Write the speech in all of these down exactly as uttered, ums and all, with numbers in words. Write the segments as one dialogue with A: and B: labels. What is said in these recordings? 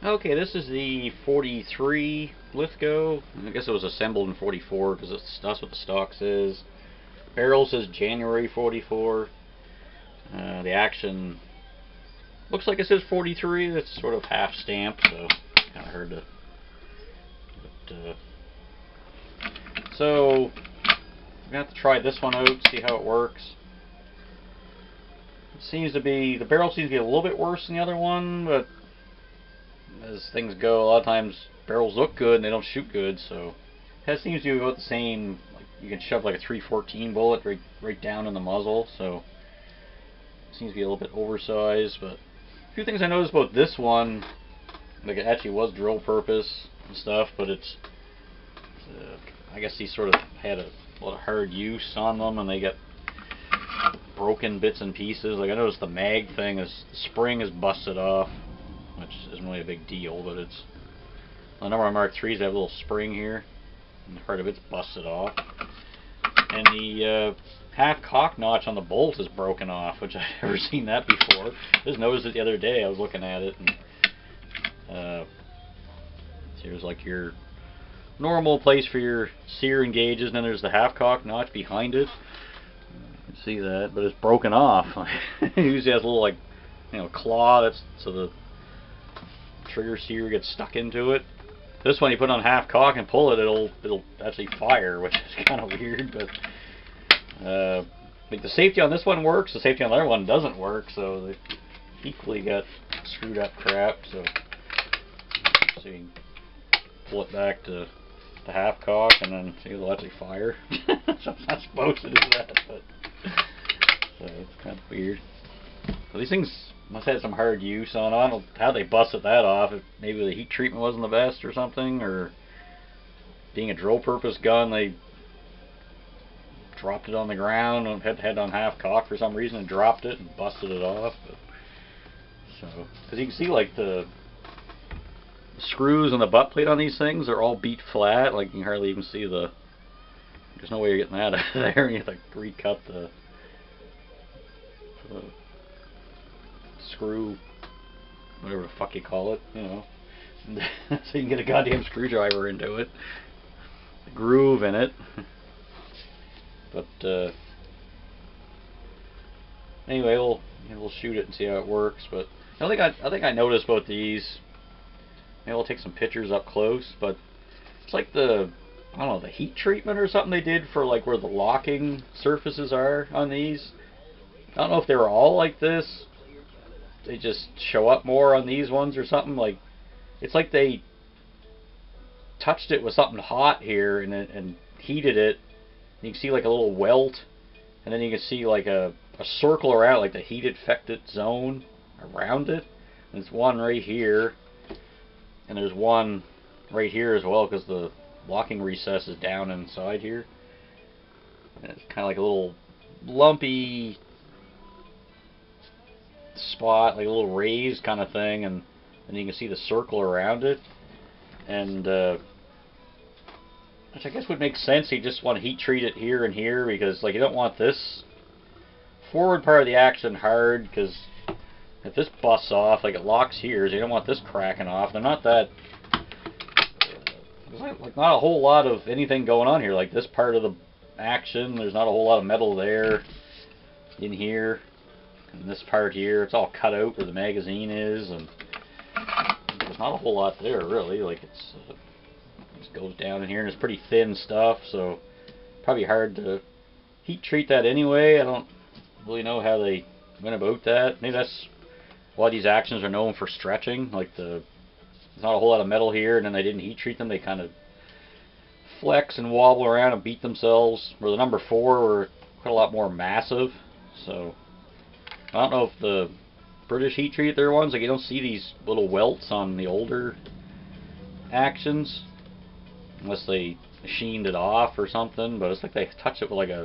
A: Okay, this is the forty-three Lithgow. I guess it was assembled in forty-four because that's what the stock says. Barrel says January forty-four. Uh, the action looks like it says forty-three. That's sort of half stamped, so kind of hard to. But, uh, so I'm gonna have to try this one out, see how it works. It seems to be the barrel seems to be a little bit worse than the other one, but as things go, a lot of times barrels look good and they don't shoot good, so it seems to be about the same. Like you can shove like a three fourteen bullet right right down in the muzzle, so it seems to be a little bit oversized. But a few things I noticed about this one, like it actually was drill purpose and stuff, but it's uh, I guess he sort of had a lot of hard use on them, and they get broken bits and pieces. Like I noticed the mag thing is the spring is busted off, which isn't really a big deal, but it's a number of Mark threes have a little spring here, and part of it's busted off. And the uh, half cock notch on the bolt is broken off, which I've never seen that before. Just noticed it the other day. I was looking at it, and uh, here's like your normal place for your sear engages, and then there's the half cock notch behind it. You can see that, but it's broken off. It usually has a little like you know claw that's so the trigger sear gets stuck into it. This one you put on half cock and pull it, it'll it'll actually fire, which is kind of weird. But uh, like the safety on this one works, the safety on the other one doesn't work, so they equally got screwed up crap. So, so you can pull it back to the half cock, and then see it'll actually fire. So I'm not supposed to do that, but so it's kind of weird. So these things must have had some hard use on. I don't know how they busted that off. If maybe the heat treatment wasn't the best or something, or being a drill purpose gun, they dropped it on the ground and had had on half cock for some reason and dropped it and busted it off. But, so, because you can see like the screws and the butt plate on these things are all beat flat. Like you can hardly even see the. There's no way you're getting that out of there. You have to recut the. the screw, whatever the fuck you call it, you know, so you can get a goddamn screwdriver into it, the groove in it. But uh, anyway, we'll we'll shoot it and see how it works. But I think I I think I noticed about these. Maybe I'll take some pictures up close, but it's like the I don't know the heat treatment or something they did for like where the locking surfaces are on these. I don't know if they were all like this. They just show up more on these ones or something. Like it's like they touched it with something hot here and and heated it. You can see like a little welt, and then you can see like a, a circle around like the heat affected zone around it. And there's one right here, and there's one right here as well because the locking recess is down inside here. And it's kind of like a little lumpy spot, like a little raised kind of thing, and and you can see the circle around it, and uh, which I guess would make sense. You just want to heat treat it here and here because like you don't want this forward part of the action hard, because if this busts off, like it locks here, so you don't want this cracking off. They're not that uh, there's like, like not a whole lot of anything going on here. Like this part of the action, there's not a whole lot of metal there in here. And this part here, it's all cut out where the magazine is, and there's not a whole lot there really. Like it's uh, it just goes down in here, and it's pretty thin stuff, so probably hard to heat treat that anyway. I don't really know how they went about that. Maybe that's why these actions are known for stretching. Like the there's not a whole lot of metal here, and then they didn't heat treat them. They kind of flex and wobble around and beat themselves. Where the number four were quite a lot more massive, so. I don't know if the British heat treat their ones, like you don't see these little welts on the older actions unless they machined it off or something, but it's like they touched it with like a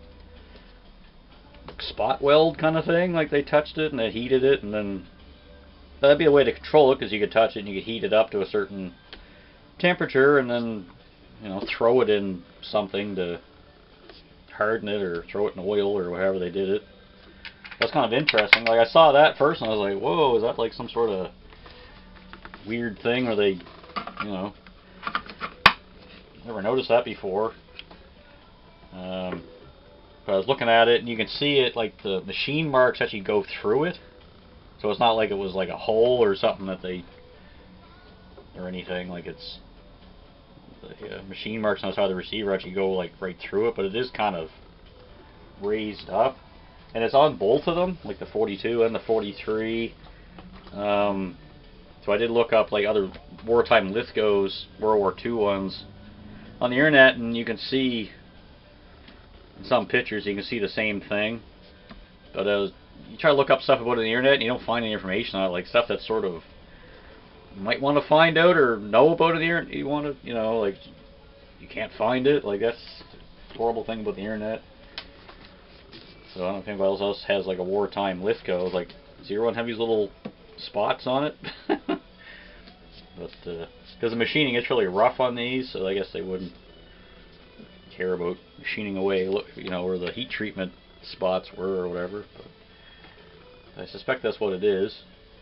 A: spot weld kind of thing, like they touched it and they heated it, and then that'd be a way to control it because you could touch it and you could heat it up to a certain temperature and then you know throw it in something to harden it or throw it in oil or whatever they did it. That's kind of interesting. Like I saw that first and I was like, whoa, is that like some sort of weird thing where they, you know, never noticed that before. Um, but I was looking at it, and you can see it, like the machine marks actually go through it. So it's not like it was like a hole or something that they, or anything, like it's, the uh, machine marks on the side of the receiver actually go like right through it, but it is kind of raised up. And it's on both of them, like the forty-two and the forty-three. Um, so I did look up like other wartime Lithgows, World War Two ones, on the internet, and you can see in some pictures you can see the same thing. But uh, you try to look up stuff about it on the internet, and you don't find any information on it, like stuff that's sort of you might want to find out or know about it on the internet. You want to, you know, like you can't find it. Like that's the horrible thing about the internet. So I don't know if anybody else has like a wartime Lithgow. Like, does everyone have these little spots on it? But because uh, the machining is really rough on these, so I guess they wouldn't care about machining away, you know, where the heat treatment spots were or whatever. But I suspect that's what it is.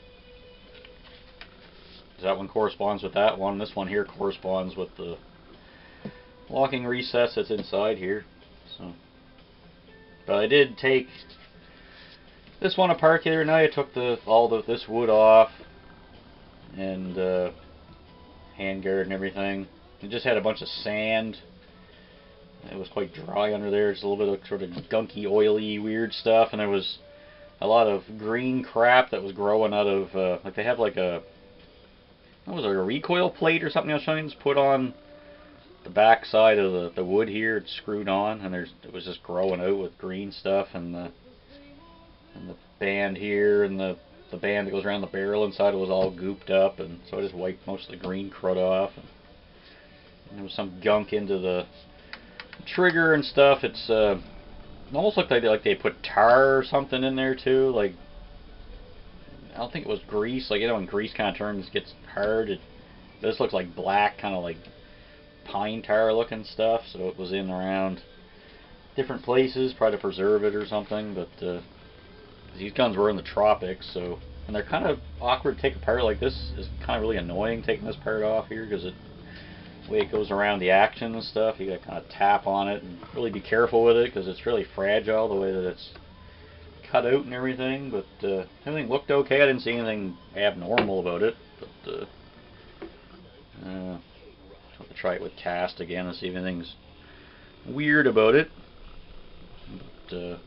A: That one corresponds with that one. This one here corresponds with the locking recess that's inside here. So. But I did take this one apart the other night. I took the all the this wood off and uh, handguard and everything. It just had a bunch of sand. It was quite dry under there. Just a little bit of sort of gunky, oily, weird stuff, and there was a lot of green crap that was growing out of uh, like they have like a what was it, a recoil plate or something I was trying to put on the back side of the, the wood here. It's screwed on, and there's it was just growing out with green stuff, and the and the band here and the the band that goes around the barrel inside it was all gooped up, and so I just wiped most of the green crud off. And, and there was some gunk into the trigger and stuff. It's uh, it almost looked like they, like they put tar or something in there too. Like I don't think it was grease. Like you know when grease kind of turns gets hard. It this looks like black, kind of like pine tar looking stuff, so it was in around different places, probably to preserve it or something. But uh, these guns were in the tropics, so and they're kind of awkward to take apart. Like this is kind of really annoying taking this part off here because it the way it goes around the action and stuff. You got to kind of tap on it and really be careful with it because it's really fragile the way that it's cut out and everything. But uh, everything looked okay. I didn't see anything abnormal about it. But uh, uh, I'll have to try it with cast again and see if anything's weird about it. But, uh,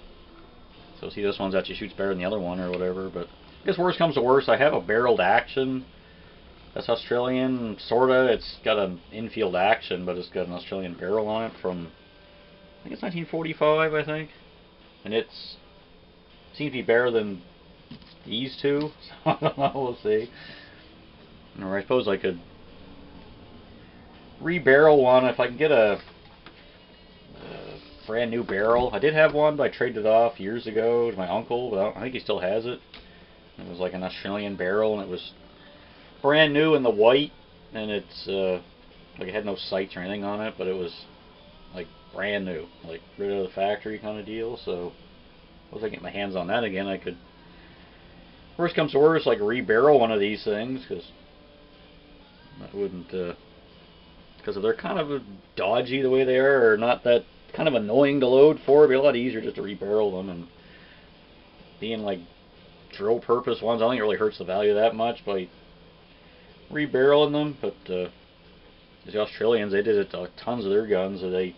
A: so see, this one's actually shoots better than the other one or whatever. But I guess worst comes to worst, I have a barreled action. That's Australian, sorta. It's got an infield action, but it's got an Australian barrel on it from I think it's nineteen forty-five, I think. And it's seems to be better than these two. So I don't know. We'll see. Or I suppose I could re-barrel one if I can get a, a brand new barrel. I did have one, but I traded it off years ago to my uncle. But I, don't, I think he still has it. It was like an Australian barrel, and it was brand new in the white, and it's uh, like it had no sights or anything on it, but it was like brand new, like rid of the factory kind of deal. So once I get my hands on that again, I could, worst comes to worst, like re-barrel one of these things, because I wouldn't. Uh, Because they're kind of dodgy the way they are, or not that kind of annoying to load for. It'd be a lot easier just to re-barrel them, and being like drill purpose ones, I don't think it really hurts the value that much by re-barreling them. But uh, the Australians, they did it to tons of their guns. So they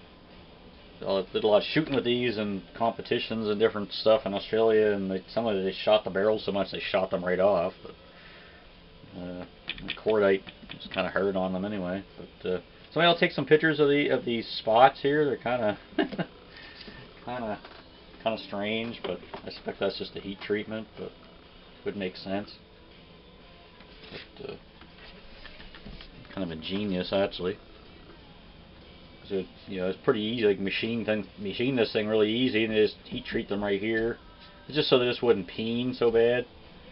A: uh, did a lot of shooting with these and competitions and different stuff in Australia, and they, some of it they shot the barrels so much they shot them right off. But uh, the cordite was kind of hard on them anyway. But uh, somebody will take some pictures of the of these spots here. They're kind of kind of kind of strange, but I suspect that's just a heat treatment, but it would make sense. But, uh, kind of ingenious actually. So it, you know, it's pretty easy. Like machine thing, machine this thing really easy, and they just heat treat them right here. It's just so they just wouldn't peen so bad.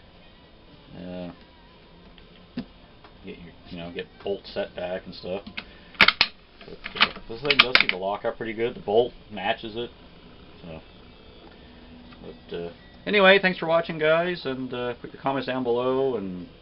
A: Uh, Get your, you know, get bolt set back and stuff. But, uh, this thing does seem to lock up pretty good. The bolt matches it. So, but uh, anyway, thanks for watching, guys, and uh, put your comments down below, and